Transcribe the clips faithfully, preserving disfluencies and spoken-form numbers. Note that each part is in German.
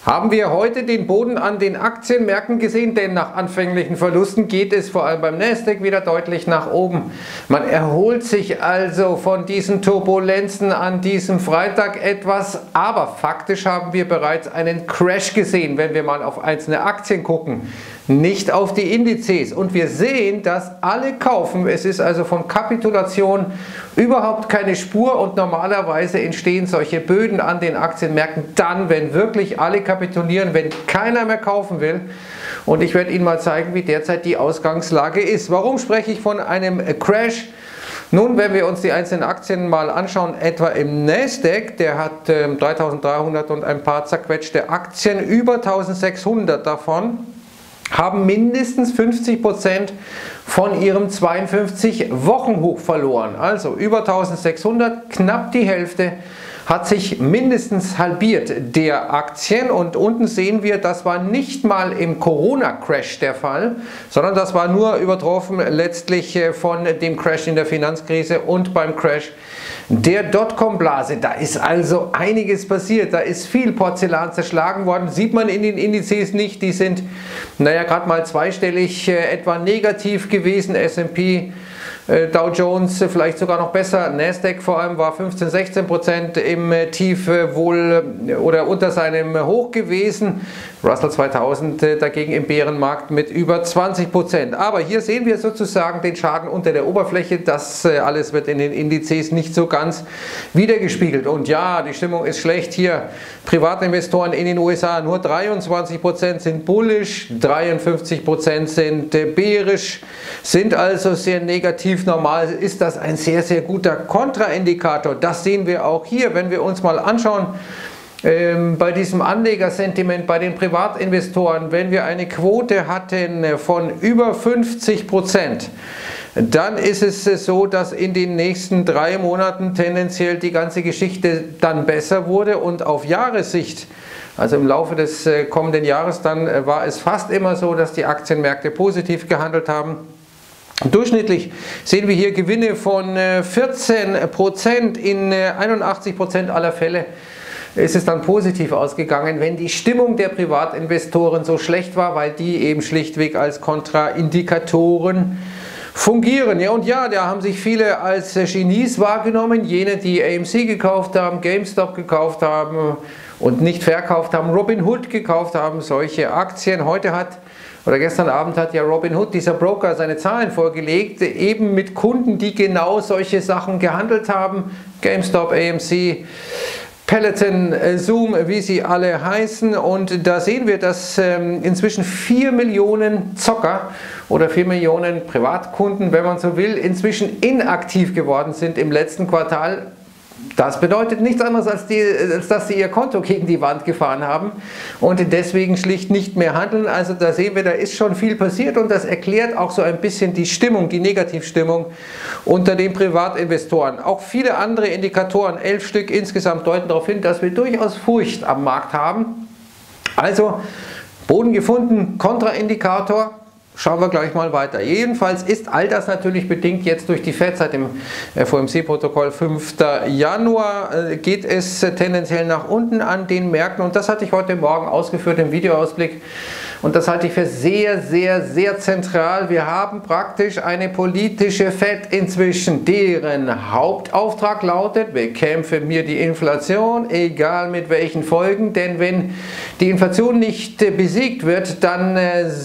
Haben wir heute den Boden an den Aktienmärkten gesehen, denn nach anfänglichen Verlusten geht es vor allem beim Nasdaq wieder deutlich nach oben. Man erholt sich also von diesen Turbulenzen an diesem Freitag etwas, aber faktisch haben wir bereits einen Crash gesehen, wenn wir mal auf einzelne Aktien gucken, nicht auf die Indizes. Und wir sehen, dass alle kaufen. Es ist also von Kapitulation überhaupt keine Spur und normalerweise entstehen solche Böden an den Aktienmärkten dann, wenn wirklich alle kapitulieren, wenn keiner mehr kaufen will. Und ich werde Ihnen mal zeigen, wie derzeit die Ausgangslage ist. Warum spreche ich von einem Crash? Nun, wenn wir uns die einzelnen Aktien mal anschauen, etwa im Nasdaq, der hat äh, dreitausenddreihundert und ein paar zerquetschte Aktien, über eintausendsechshundert davon haben mindestens fünfzig Prozent von ihrem zweiundfünfzig Wochen Hoch verloren. Also über eintausendsechshundert, knapp die Hälfte hat sich mindestens halbiert der Aktien, und unten sehen wir, das war nicht mal im Corona-Crash der Fall, sondern das war nur übertroffen letztlich von dem Crash in der Finanzkrise und beim Crash der Dotcom-Blase. Da ist also einiges passiert, da ist viel Porzellan zerschlagen worden, sieht man in den Indizes nicht, die sind, naja, gerade mal zweistellig äh, etwa negativ gewesen, S und P, äh, Dow Jones äh, vielleicht sogar noch besser, Nasdaq vor allem war fünfzehn, sechzehn Prozent im äh, Tief äh, wohl äh, oder unter seinem Hoch gewesen, Russell zweitausend äh, dagegen im Bärenmarkt mit über zwanzig Prozent. Aber hier sehen wir sozusagen den Schaden unter der Oberfläche, das äh, alles wird in den Indizes nicht so ganz wiedergespiegelt. Und ja, die Stimmung ist schlecht hier. Privatinvestoren in den U S A, nur dreiundzwanzig Prozent sind bullish, dreiundfünfzig Prozent sind äh, bärisch, sind also sehr negativ. Normal ist das ein sehr, sehr guter Kontraindikator. Das sehen wir auch hier, wenn wir uns mal anschauen, ähm, bei diesem Anlegersentiment, bei den Privatinvestoren, wenn wir eine Quote hatten von über fünfzig Prozent, dann ist es so, dass in den nächsten drei Monaten tendenziell die ganze Geschichte dann besser wurde, und auf Jahressicht, also im Laufe des kommenden Jahres, dann war es fast immer so, dass die Aktienmärkte positiv gehandelt haben. Durchschnittlich sehen wir hier Gewinne von vierzehn Prozent, in einundachtzig Prozent aller Fälle ist es dann positiv ausgegangen, wenn die Stimmung der Privatinvestoren so schlecht war, weil die eben schlichtweg als Kontraindikatoren fungieren. Ja, und ja, da haben sich viele als Genies wahrgenommen, jene, die A M C gekauft haben, GameStop gekauft haben und nicht verkauft haben, Robinhood gekauft haben, solche Aktien. Heute hat Oder gestern Abend hat ja Robinhood, dieser Broker, seine Zahlen vorgelegt, eben mit Kunden, die genau solche Sachen gehandelt haben. GameStop, A M C, Peloton, Zoom, wie sie alle heißen. Und da sehen wir, dass ähm, inzwischen vier Millionen Zocker oder vier Millionen Privatkunden, wenn man so will, inzwischen inaktiv geworden sind im letzten Quartal. Das bedeutet nichts anderes, als, die, als dass sie ihr Konto gegen die Wand gefahren haben und deswegen schlicht nicht mehr handeln. Also da sehen wir, da ist schon viel passiert, und das erklärt auch so ein bisschen die Stimmung, die Negativstimmung unter den Privatinvestoren. Auch viele andere Indikatoren, elf Stück insgesamt, deuten darauf hin, dass wir durchaus Furcht am Markt haben. Also Boden gefunden, Kontraindikator. Schauen wir gleich mal weiter. Jedenfalls ist all das natürlich bedingt jetzt durch die Fed. Seit dem F O M C-Protokoll fünften Januar geht es tendenziell nach unten an den Märkten, und das hatte ich heute Morgen ausgeführt im Videoausblick, und das halte ich für sehr, sehr, sehr zentral. Wir haben praktisch eine politische Fed inzwischen, deren Hauptauftrag lautet: bekämpfe mir die Inflation, egal mit welchen Folgen, denn wenn die Inflation nicht besiegt wird, dann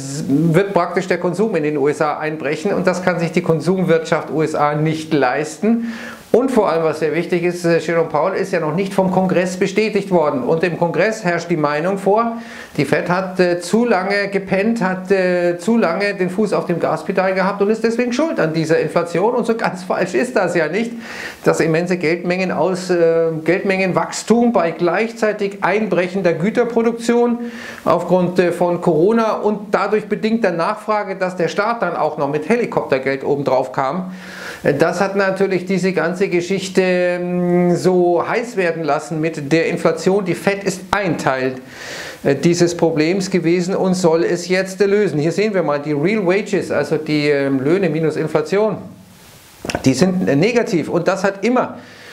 wird praktisch der Konsum in den U S A einbrechen, und das kann sich die Konsumwirtschaft U S A nicht leisten. Und vor allem, was sehr wichtig ist, Jerome Powell ist ja noch nicht vom Kongress bestätigt worden, und im Kongress herrscht die Meinung vor, die Fed hat äh, zu lange gepennt, hat äh, zu lange den Fuß auf dem Gaspedal gehabt und ist deswegen schuld an dieser Inflation, und so ganz falsch ist das ja nicht. Das immense Geldmengen aus, äh, Geldmengenwachstum bei gleichzeitig einbrechender Güterproduktion aufgrund äh, von Corona und dadurch bedingter Nachfrage, dass der Staat dann auch noch mit Helikoptergeld obendrauf kam, äh, das hat natürlich diese ganze Geschichte äh, so heiß werden lassen mit der Inflation. Die Fed ist ein Teil dieses Problems gewesen und soll es jetzt lösen. Hier sehen wir mal die Real Wages, also die Löhne minus Inflation. Die sind negativ, und das hat immer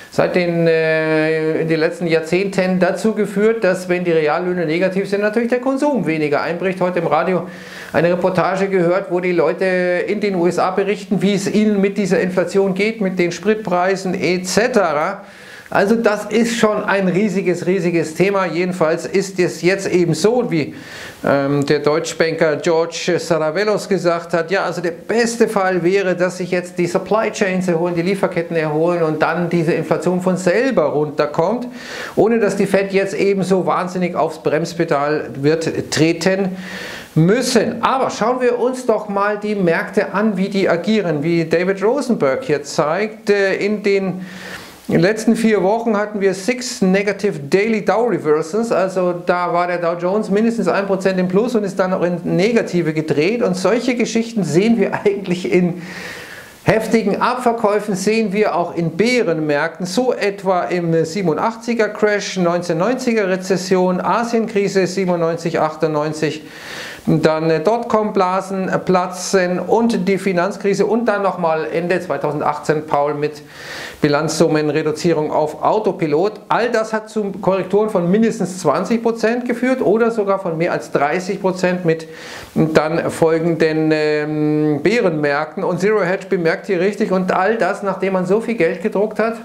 seit den, äh, in den letzten Jahrzehnten dazu geführt, dass, wenn die Reallöhne negativ sind, natürlich der Konsum weniger einbricht. Heute im Radio eine Reportage gehört, wo die Leute in den U S A berichten, wie es ihnen mit dieser Inflation geht, mit den Spritpreisen et cetera. Also das ist schon ein riesiges, riesiges Thema. Jedenfalls ist es jetzt eben so, wie ähm, der Deutschbanker George Saravellos gesagt hat, ja, also der beste Fall wäre, dass sich jetzt die Supply Chains erholen, die Lieferketten erholen und dann diese Inflation von selber runterkommt, ohne dass die Fed jetzt eben so wahnsinnig aufs Bremspedal wird treten müssen. Aber schauen wir uns doch mal die Märkte an, wie die agieren, wie David Rosenberg hier zeigt. In den In den letzten vier Wochen hatten wir six negative Daily Dow Reversals, also da war der Dow Jones mindestens ein Prozent im Plus und ist dann noch in Negative gedreht, und solche Geschichten sehen wir eigentlich in heftigen Abverkäufen, sehen wir auch in Bärenmärkten, so etwa im siebenundachtziger Crash, neunzehnhundertneunziger Rezession, Asienkrise siebenundneunzig, achtundneunzig, dann Dotcom-Blasen platzen und die Finanzkrise und dann nochmal Ende zweitausendachtzehn Paul mit Bilanzsummenreduzierung auf Autopilot. All das hat zu Korrekturen von mindestens zwanzig Prozent geführt oder sogar von mehr als dreißig Prozent mit dann folgenden ähm, Bärenmärkten, und Zero Hedge bemerkt hier richtig, und all das, nachdem man so viel Geld gedruckt hat,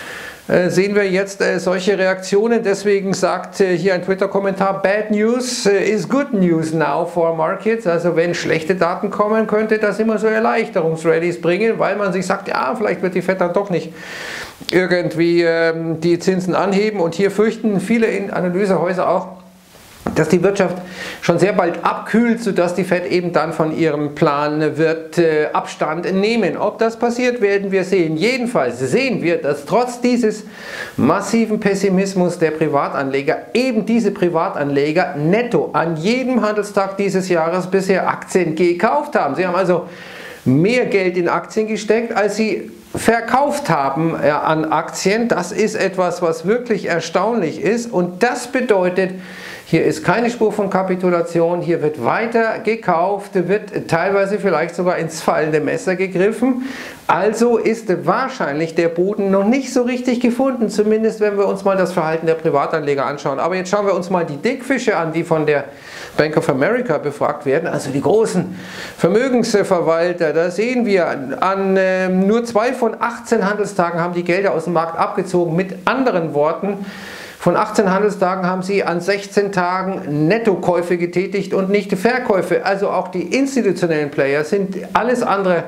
sehen wir jetzt äh, solche Reaktionen. Deswegen sagt äh, hier ein Twitter-Kommentar, Bad News äh, is good news now for markets. Also wenn schlechte Daten kommen, könnte das immer so Erleichterungsrallies bringen, weil man sich sagt, ja, vielleicht wird die Fed dann doch nicht irgendwie ähm, die Zinsen anheben. Und hier fürchten viele Analysehäuser auch, dass die Wirtschaft schon sehr bald abkühlt, sodass die Fed eben dann von ihrem Plan wird äh, Abstand nehmen. Ob das passiert, werden wir sehen. Jedenfalls sehen wir, dass trotz dieses massiven Pessimismus der Privatanleger eben diese Privatanleger netto an jedem Handelstag dieses Jahres bisher Aktien gekauft haben. Sie haben also mehr Geld in Aktien gesteckt, als sie verkauft haben äh, an Aktien. Das ist etwas, was wirklich erstaunlich ist, und das bedeutet, hier ist keine Spur von Kapitulation, hier wird weiter gekauft, wird teilweise vielleicht sogar ins fallende Messer gegriffen. Also ist wahrscheinlich der Boden noch nicht so richtig gefunden, zumindest wenn wir uns mal das Verhalten der Privatanleger anschauen. Aber jetzt schauen wir uns mal die Dickfische an, die von der Bank of America befragt werden, also die großen Vermögensverwalter. Da sehen wir, an äh, nur zwei von achtzehn Handelstagen haben die Gelder aus dem Markt abgezogen. Mit anderen Worten, von achtzehn Handelstagen haben sie an sechzehn Tagen Nettokäufe getätigt und nicht Verkäufe. Also auch die institutionellen Player sind alles andere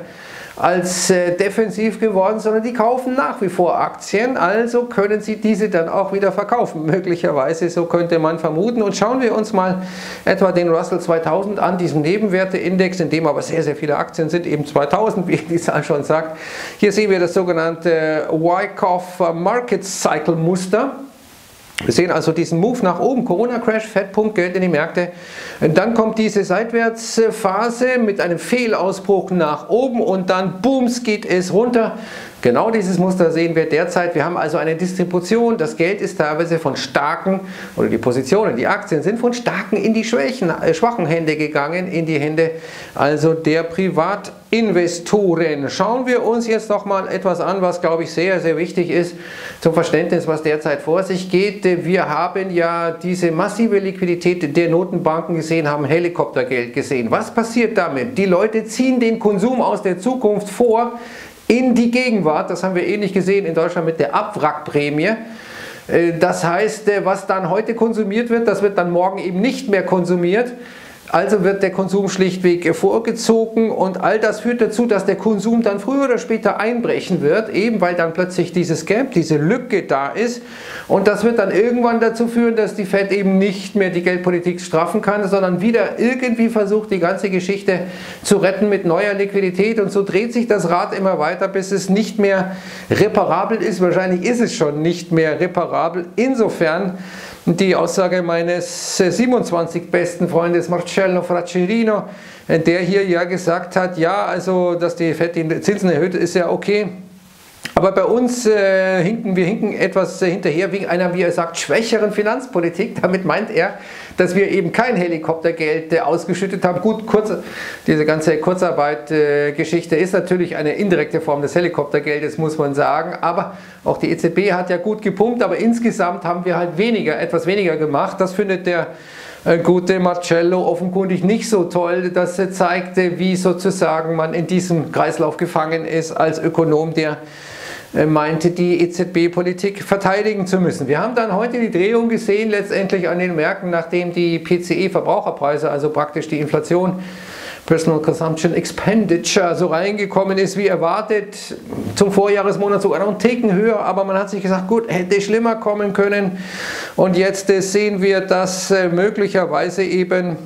als äh, defensiv geworden, sondern die kaufen nach wie vor Aktien, also können sie diese dann auch wieder verkaufen, möglicherweise, so könnte man vermuten. Und schauen wir uns mal etwa den Russell zweitausend an, diesen Nebenwerteindex, in dem aber sehr, sehr viele Aktien sind, eben zweitausend, wie die Zahl schon sagt. Hier sehen wir das sogenannte Wyckoff Market Cycle Muster. Wir sehen also diesen Move nach oben, Corona-Crash, Fettpump, Geld in die Märkte. Dann kommt diese Seitwärtsphase mit einem Fehlausbruch nach oben und dann, booms, geht es runter. Genau dieses Muster sehen wir derzeit. Wir haben also eine Distribution. Das Geld ist teilweise von starken, oder die Positionen, die Aktien sind von starken in die schwächen, äh, schwachen Hände gegangen, in die Hände also der Privatinvestoren. Schauen wir uns jetzt noch mal etwas an, was, glaube ich, sehr, sehr wichtig ist zum Verständnis, was derzeit vor sich geht. Wir haben ja diese massive Liquidität der Notenbanken gesehen, haben Helikoptergeld gesehen. Was passiert damit? Die Leute ziehen den Konsum aus der Zukunft vor in die Gegenwart. Das haben wir ähnlich gesehen in Deutschland mit der Abwrackprämie. Das heißt, was dann heute konsumiert wird, das wird dann morgen eben nicht mehr konsumiert. Also wird der Konsum schlichtweg vorgezogen, und all das führt dazu, dass der Konsum dann früher oder später einbrechen wird, eben weil dann plötzlich dieses Gap, diese Lücke da ist, und das wird dann irgendwann dazu führen, dass die Fed eben nicht mehr die Geldpolitik straffen kann, sondern wieder irgendwie versucht, die ganze Geschichte zu retten mit neuer Liquidität, und so dreht sich das Rad immer weiter, bis es nicht mehr reparabel ist. Wahrscheinlich ist es schon nicht mehr reparabel. Insofern die Aussage meines siebenundzwanzig besten Freundes Marcello Fraccherino, der hier ja gesagt hat, ja, also dass die Fed die Zinsen erhöht, ist ja okay. Aber bei uns äh, hinken wir hinken etwas äh, hinterher wegen einer, wie er sagt, schwächeren Finanzpolitik. Damit meint er, dass wir eben kein Helikoptergeld ausgeschüttet haben. Gut, kurz, diese ganze Kurzarbeit-Geschichte ist natürlich eine indirekte Form des Helikoptergeldes, muss man sagen, aber auch die E Z B hat ja gut gepumpt, aber insgesamt haben wir halt weniger, etwas weniger gemacht. Das findet der gute Marcello offenkundig nicht so toll. Das zeigte, wie sozusagen man in diesem Kreislauf gefangen ist als Ökonom, der meinte, die E Z B-Politik verteidigen zu müssen. Wir haben dann heute die Drehung gesehen, letztendlich an den Märkten, nachdem die P C E-Verbraucherpreise, also praktisch die Inflation, Personal Consumption Expenditure, so reingekommen ist wie erwartet, zum Vorjahresmonat sogar noch einen Ticken höher, aber man hat sich gesagt, gut, hätte schlimmer kommen können. Und jetzt äh, sehen wir, dass äh, möglicherweise eben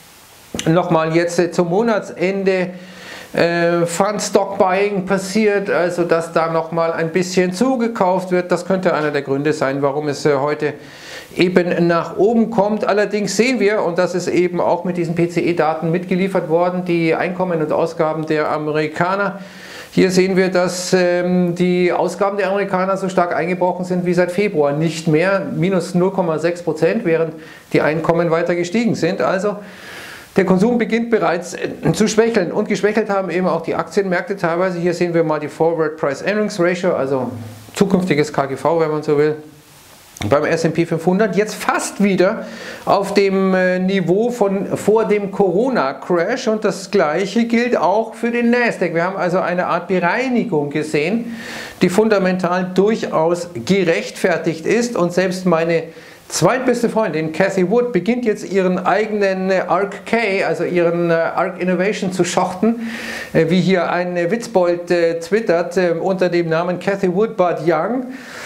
nochmal jetzt äh, zum Monatsende äh, Fund Stock Buying passiert, also dass da nochmal ein bisschen zugekauft wird. Das könnte einer der Gründe sein, warum es äh, heute eben nach oben kommt. Allerdings sehen wir, und das ist eben auch mit diesen P C E-Daten mitgeliefert worden, die Einkommen und Ausgaben der Amerikaner. Hier sehen wir, dass ähm, die Ausgaben der Amerikaner so stark eingebrochen sind wie seit Februar nicht mehr, minus null Komma sechs Prozent, während die Einkommen weiter gestiegen sind. Also der Konsum beginnt bereits zu schwächeln und geschwächelt haben eben auch die Aktienmärkte teilweise. Hier sehen wir mal die Forward Price Earnings Ratio, also zukünftiges K G V, wenn man so will. Beim S und P fünfhundert jetzt fast wieder auf dem Niveau von vor dem Corona-Crash und das gleiche gilt auch für den Nasdaq. Wir haben also eine Art Bereinigung gesehen, die fundamental durchaus gerechtfertigt ist und selbst meine zweitbeste Freundin Cathie Wood beginnt jetzt ihren eigenen Arc K, also ihren Arc Innovation zu schochten, wie hier ein Witzbold twittert unter dem Namen Cathie Wood but Young.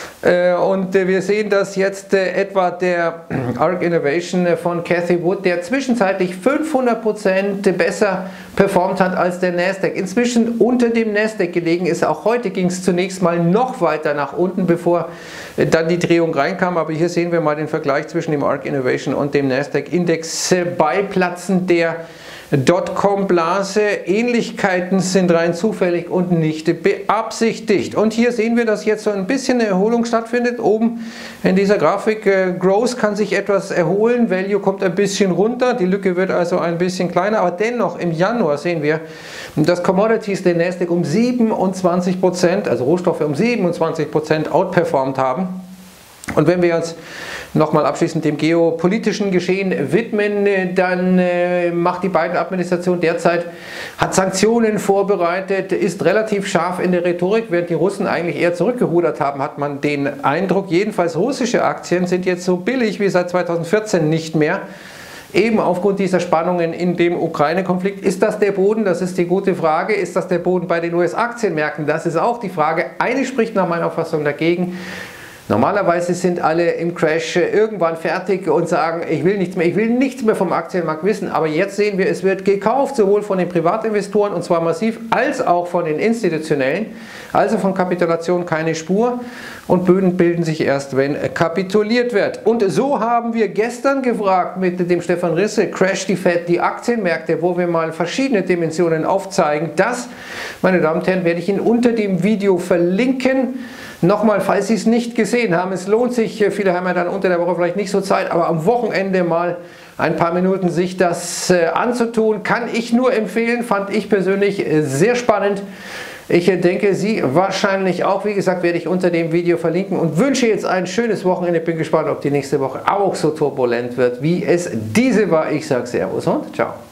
Und wir sehen, dass jetzt etwa der Arc Innovation von Cathie Wood, der zwischenzeitlich fünfhundert Prozent besser performt hat als der Nasdaq, inzwischen unter dem Nasdaq gelegen ist. Auch heute ging es zunächst mal noch weiter nach unten, bevor dann die Drehung reinkam. Aber hier sehen wir mal den Vergleich zwischen dem Arc Innovation und dem Nasdaq-Index bei Platzen der Dotcom-Blase. Ähnlichkeiten sind rein zufällig und nicht beabsichtigt. Und hier sehen wir, dass jetzt so ein bisschen eine Erholung stattfindet. Oben in dieser Grafik, äh, Growth kann sich etwas erholen, Value kommt ein bisschen runter, die Lücke wird also ein bisschen kleiner, aber dennoch im Januar sehen wir, dass Commodities den Nasdaq um siebenundzwanzig Prozent, also Rohstoffe um siebenundzwanzig Prozent outperformt haben. Und wenn wir uns nochmal abschließend dem geopolitischen Geschehen widmen, dann äh, macht die Biden-Administration derzeit, hat Sanktionen vorbereitet, ist relativ scharf in der Rhetorik, während die Russen eigentlich eher zurückgerudert haben, hat man den Eindruck. Jedenfalls russische Aktien sind jetzt so billig wie seit zweitausendvierzehn nicht mehr. Eben aufgrund dieser Spannungen in dem Ukraine-Konflikt. Ist das der Boden? Das ist die gute Frage. Ist das der Boden bei den U S-Aktienmärkten? Das ist auch die Frage. Eine spricht nach meiner Auffassung dagegen. Normalerweise sind alle im Crash irgendwann fertig und sagen, ich will nichts mehr, ich will nichts mehr vom Aktienmarkt wissen. Aber jetzt sehen wir, es wird gekauft, sowohl von den Privatinvestoren und zwar massiv, als auch von den institutionellen. Also von Kapitulation keine Spur und Böden bilden sich erst, wenn kapituliert wird. Und so haben wir gestern gefragt mit dem Stefan Risse, Crash die Fed, die Aktienmärkte, wo wir mal verschiedene Dimensionen aufzeigen. Das, meine Damen und Herren, werde ich Ihnen unter dem Video verlinken. Nochmal, falls Sie es nicht gesehen haben, es lohnt sich, viele haben ja dann unter der Woche vielleicht nicht so Zeit, aber am Wochenende mal ein paar Minuten sich das äh, anzutun, kann ich nur empfehlen, fand ich persönlich äh, sehr spannend. Ich äh, denke, Sie wahrscheinlich auch, wie gesagt, werde ich unter dem Video verlinken und wünsche jetzt ein schönes Wochenende. Bin gespannt, ob die nächste Woche auch so turbulent wird, wie es diese war. Ich sage Servus und ciao.